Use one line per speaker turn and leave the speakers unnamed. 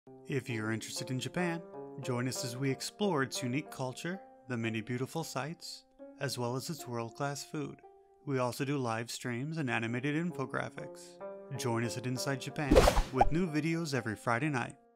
If you're interested in Japan, join us as we explore its unique culture, the many beautiful sights, as well as its world-class food. We also do live streams and animated infographics. Join us at Inside Japan with new videos every Friday night.